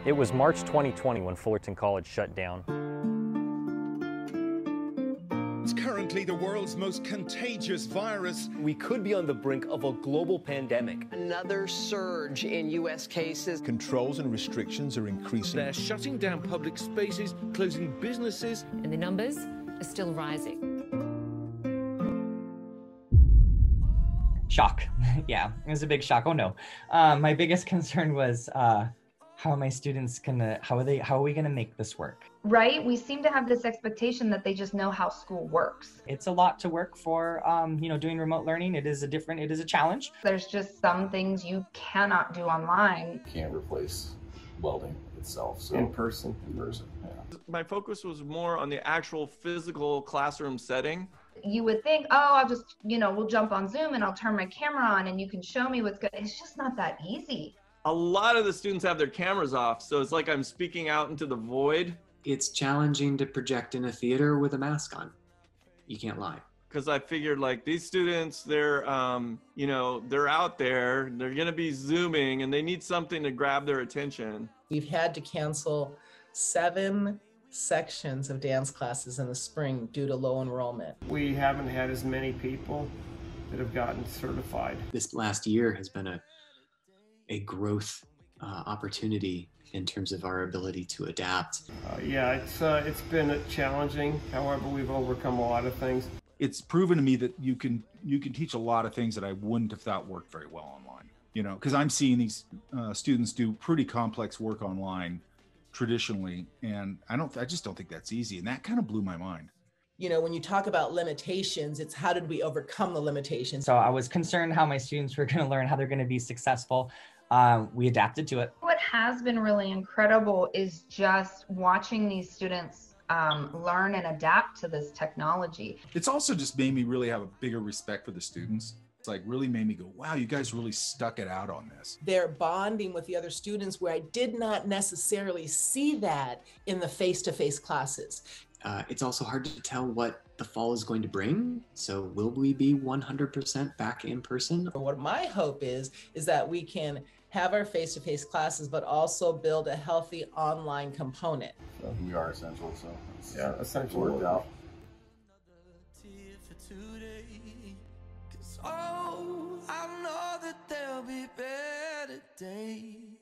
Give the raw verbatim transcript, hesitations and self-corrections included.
It was March twenty twenty when Fullerton College shut down. It's currently the world's most contagious virus. We could be on the brink of a global pandemic. Another surge in U S cases. Controls and restrictions are increasing. They're shutting down public spaces, closing businesses. And the numbers are still rising. Shock. Yeah, it was a big shock. Oh no. Um, my biggest concern was uh, how are my students gonna, how are they, how are we gonna make this work? Right? We seem to have this expectation that they just know how school works. It's a lot to work for, um, you know, doing remote learning. It is a different, it is a challenge. There's just some things you cannot do online. Can't replace welding itself. So in person. In person, yeah. My focus was more on the actual physical classroom setting. You would think, oh, I'll just, you know, we'll jump on Zoom and I'll turn my camera on and you can show me what's good. It's just not that easy. A lot of the students have their cameras off, so it's like I'm speaking out into the void. It's challenging to project in a theater with a mask on. You can't lie. Because I figured, like, these students, they're, um, you know, they're out there, they're going to be Zooming, and they need something to grab their attention. We've had to cancel seven sections of dance classes in the spring due to low enrollment. We haven't had as many people that have gotten certified. This last year has been a, a growth uh, opportunity in terms of our ability to adapt. Uh, yeah, it's, uh, it's been challenging. However, we've overcome a lot of things. It's proven to me that you can, you can teach a lot of things that I wouldn't have thought worked very well online. You know, because I'm seeing these uh, students do pretty complex work online traditionally, and I don't, I just don't think that's easy, and that kind of blew my mind. You know, when you talk about limitations, it's how did we overcome the limitations? So I was concerned how my students were going to learn, how they're going to be successful. Um, we adapted to it. What has been really incredible is just watching these students um, learn and adapt to this technology. It's also just made me really have a bigger respect for the students. It's like really made me go, wow, you guys really stuck it out on this. They're bonding with the other students where I did not necessarily see that in the face-to-face classes. Uh, it's also hard to tell what the fall is going to bring. So will we be one hundred percent back in person? What my hope is, is that we can have our face-to-face classes, but also build a healthy online component. So we are essential, so it's yeah, essential worked out. Oh, I know that there'll be better days.